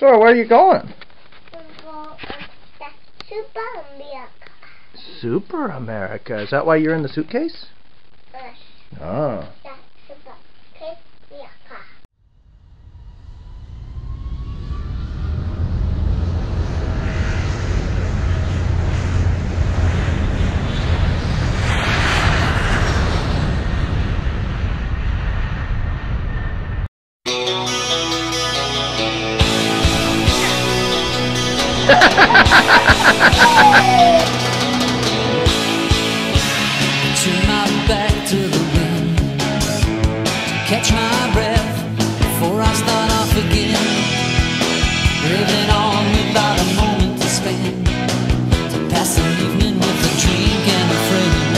So, where are you going? Super America. Super America. Is that why you're in the suitcase? Yes. Oh. That's Super America. Turn my back to the wind, catch my breath before I start off again. Living on without a moment to spend, to pass the evening with a drink and a friend.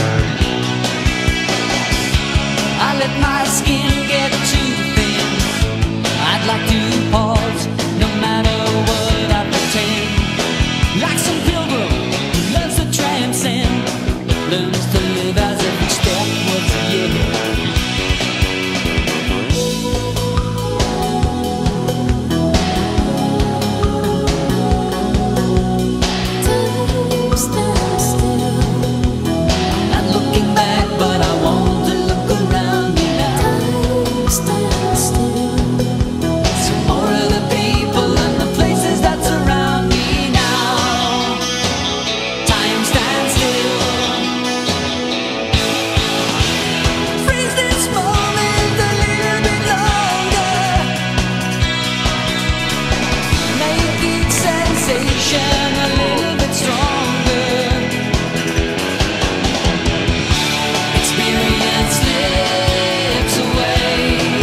I let my skin get too thin. I'd like to pause, no matter what I pretend. Like some pilgrim who loves to transcend, learns to live as if each step was a year. Time stands still. I'm not looking back, but I want to look around me now. Time stands still. Some more of the people and the places that surround me now. Time stands still. Freeze this moment a little bit longer. Make each sensation a little bit stronger. Experience slips away.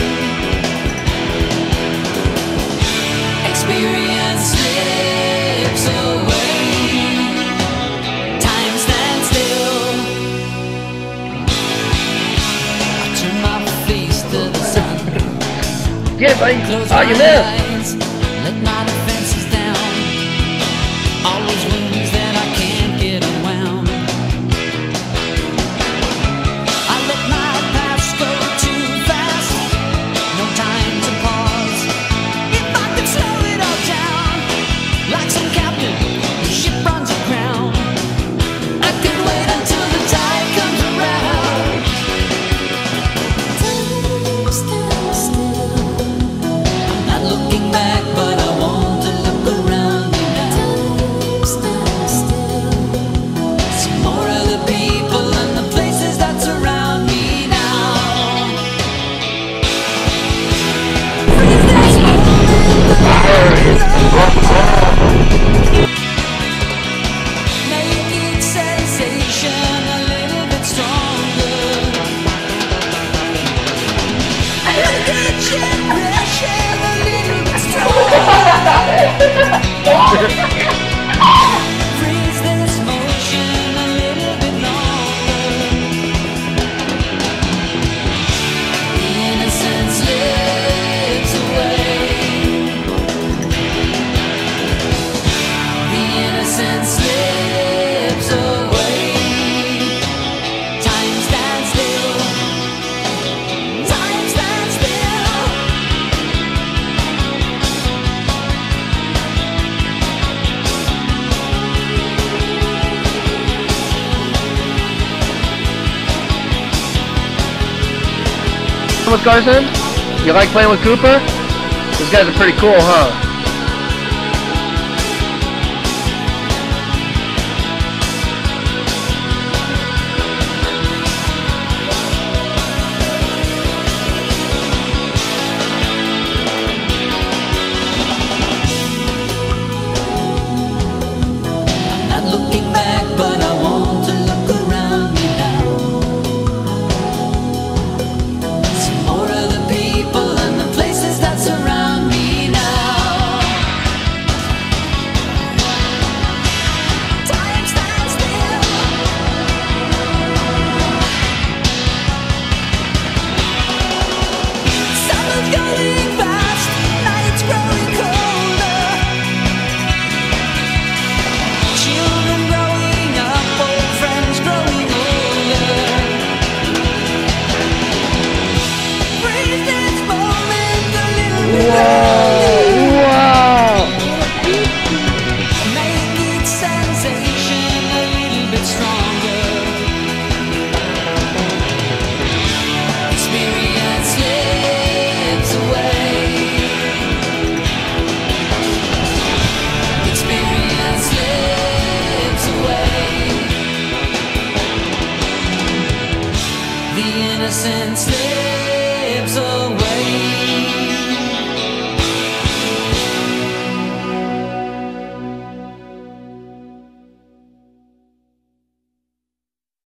Experience slips away. Time stands still. I turn my face to the sun. Get it, buddy. Close Oh, you my missed. eyes, let my defenses down. All those wounds that I can't get unwound. I let my past go too fast. No time to pause. If I could slow it all down, like some captain, the ship runs aground. I could wait until the tide comes around. Time stands still. I'm not looking back, but I want to look around me now. Time stands still. Some more of the people and the places that surround me now. Freeze this moment make each sensation a little bit stronger. Make each impression a little bit stronger. Freeze this motion a little bit longer. The innocence slips away. The innocence slips away. Time stands still. Time stands still. With Carson? You like playing with Cooper? These guys are pretty cool, huh? I'm not looking back, but I want to look around me now. Some more of the people and the places that surround me now. innocence slips away.